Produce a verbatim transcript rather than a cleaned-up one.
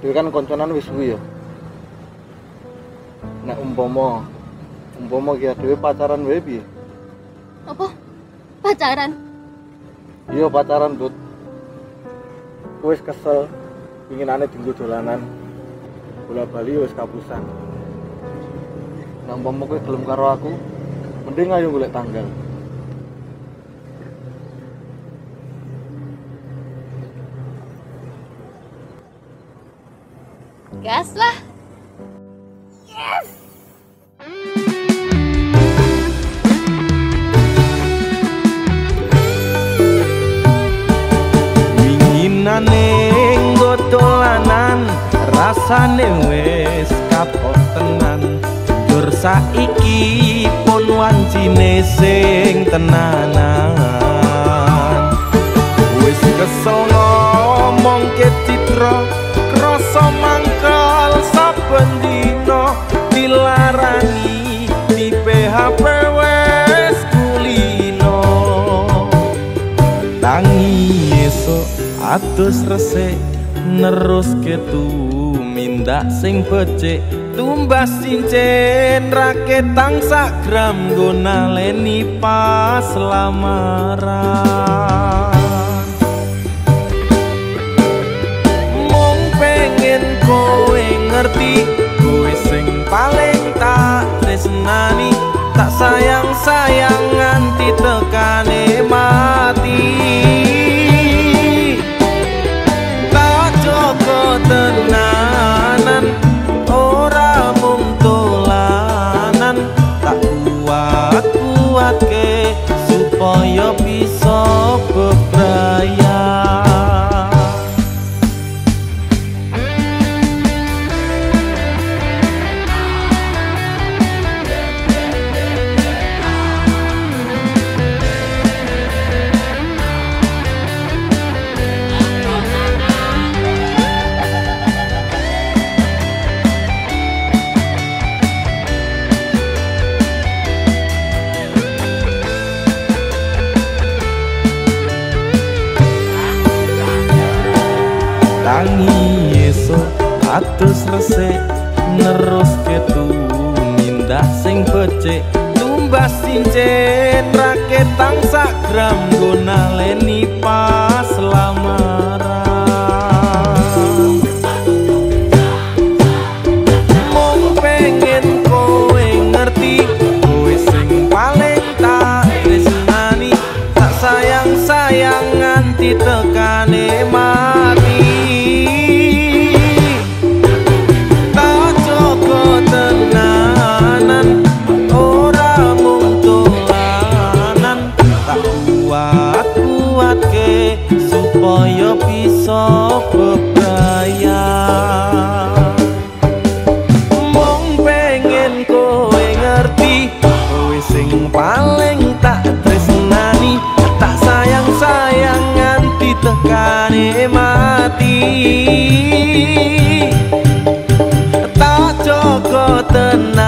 Kowe kan konconan wis suwi ya. Nek umpama umpama ki dhewe pacaran wae piye? Apa? Pacaran? Iya pacaran, Dut. Kowe wis kesel pinginane dienggo dolanan. Bola-bali wis kapusan. Nek umpama kowe gelem karo aku, mending ayo golek tanggal. Gas lah. Yes. Winginane nggodolanan rasane wis kapok tenan. Dur saiki pun wancine sing tenanan. Wis kesel ngomong ke citra krasa mangkal saben dina dilarani di P H P wis kulino. Tangi esuk atus resik neruske tumindak sing becik. Tumbas cincin raketang sak gram nggo naleni pas lamaran. Mung pengen kowe ngerti, kowe sing paling tak tresnani, tak sayang-sayang nganti tekane mati. Tak joko tenanan, ora mung dolanan, tak kuat-kuatke supaya bisa bebrayat. Tangi esuk atus resik neruske tumindak sing becik. Tumbas cincin raketang sak gram nggo naleni pas lamaran. Mung pengen kowe ngerti, kowe sing paling tak tresnani, tak sayang-sayang nganti tekane mati. Tenanan ora mung dolanan, tak kuat-kuatke supaya bisa bebrayat. Mung pengen kowe ngerti, kowe sing paling tak tresnani, tak sayang-sayang nganti tekane mati. Tak joko tenan